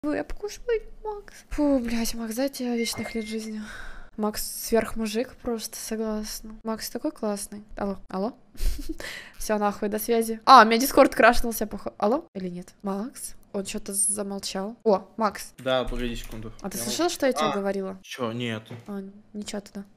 Вы обкушай, Макс. Фу, блядь, Макс, дай тебе вечных лет жизни. Макс сверхмужик, просто согласна. Макс такой классный. Алло, алло? Все, нахуй, до связи. А, у меня дискорд крашнулся, походу. Алло? Или нет? Макс? Он что-то замолчал. О, Макс. Да, погоди секунду. А ты слышал, что я тебе говорила? Чё, нет. А, ничего тогда.